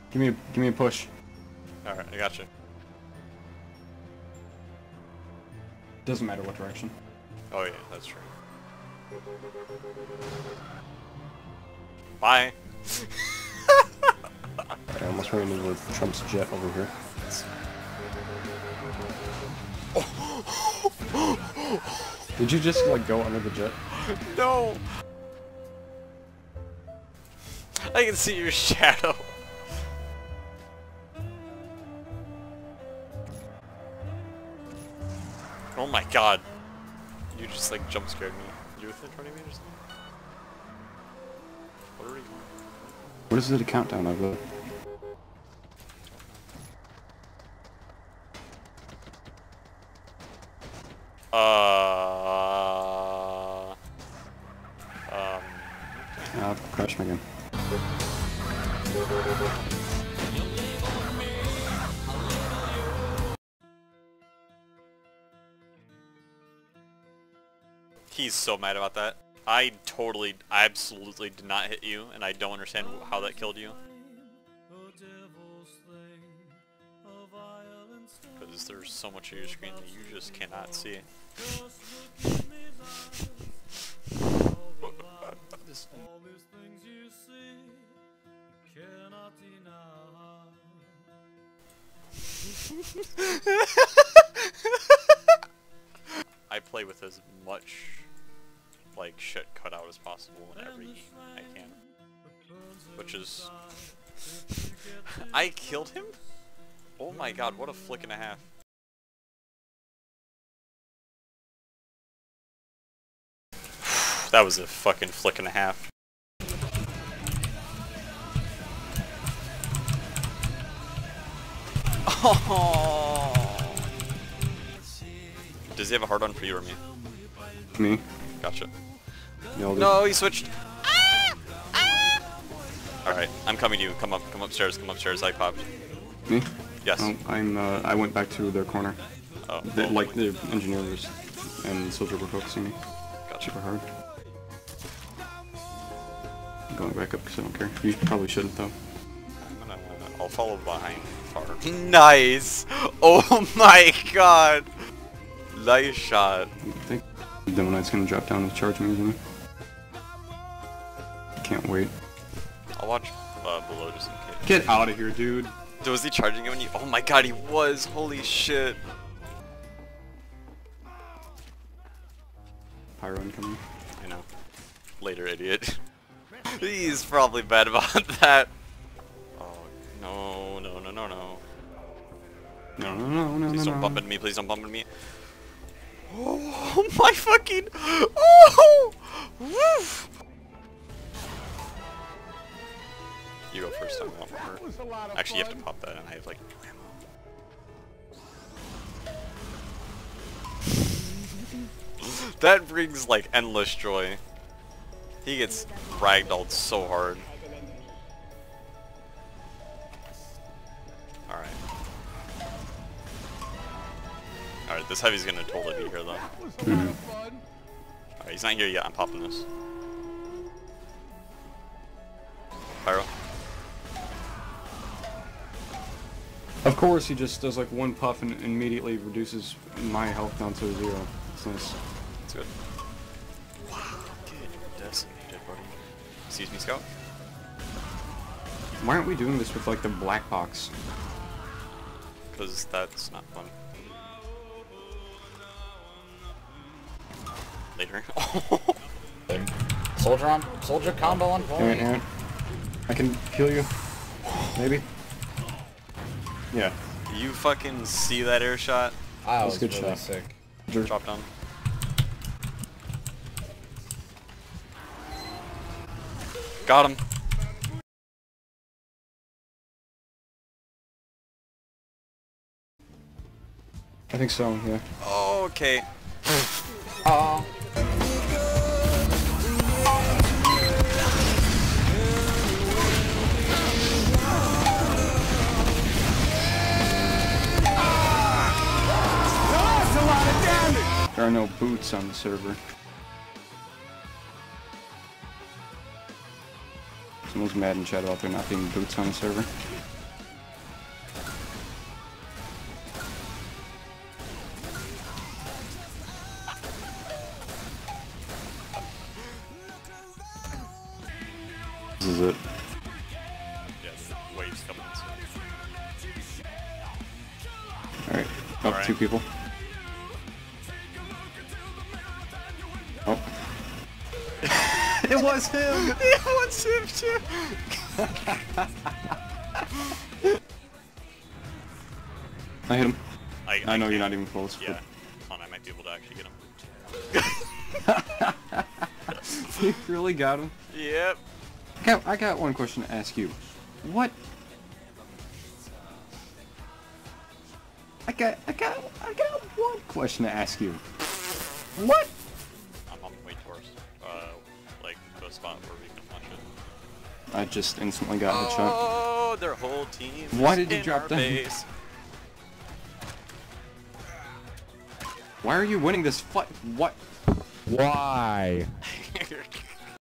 Give me a push. Alright, I got you. Doesn't matter what direction. Oh yeah, that's true. Bye. I almost ran into Trump's jet over here. Did you just like go under the jet? No! I can see your shadow. Oh my god. You just like jump scared me. You within 20 meters? What are you? What is the countdown of it? Crash again. He's so mad about that. I absolutely did not hit you, and I don't understand how that killed you. Because there's so much of your screen that you just cannot see. I play with as much like shit cut out as possible in every game I can. Which is I killed him? Oh my god, what a flick and a half. That was a fucking flick and a half. Oh. Does he have a hard on for you or me? Me. Gotcha. No, he switched. Alright, I'm coming to you. Come upstairs, I popped. Me? Yes. Oh, I went back to their corner. Oh. Like the engineers and Soldier were focusing me. Gotcha. Super hard. I'm going back up because I don't care. You probably shouldn't though. I'll follow behind far. Nice! Oh my god! Nice shot. I think Demonite's gonna drop down and charge me, isn't he? Can't wait. I'll watch below just in case. Get out of here, dude. Was he charging you when you— oh my god, he was! Holy shit! Pyro incoming. I know. Later, idiot. He's probably bad about that. Oh, no, no, no, no, no. No. Please don't bump into me, please don't bump into me. Oh my fucking— oh! Woof! You go first, I won't hurt. Actually, you have to pop that, and I have like ammo. That brings like endless joy. He gets ragdolled so hard. Alright. Alright, this heavy's gonna totally be here though. Alright, he's not here yet, I'm popping this. Pyro. Of course, he just does like one puff and immediately reduces my health down to 0. It's nice. That's good. Wow, good. Dead body. Excuse me, Scout. Why aren't we doing this with like the black box? Because that's not fun. Later. Soldier combo on point. Aaron, I can heal you. Maybe. Yeah. You fucking see that air shot? That was was a good really shot. sick. Drop down. Got him. I think so, yeah. Oh, okay. There are no boots on the server. Someone's mad in chat about there not being boots on the server. coming in soon. Alright. Oh, Alright. 2 people. Oh. It was him! It was him too! I hit him. I know you're can't- not even close. Yeah. Hold on, I might be able to actually get him. But you really got him? Yep. I got one question to ask you. What? I got one question to ask you. What? I'm on the way towards, like, the spot where we can watch it. I just instantly got a headshot. Oh, their whole team Why is did you in drop our down? base. Why are you winning this fight? What? Why?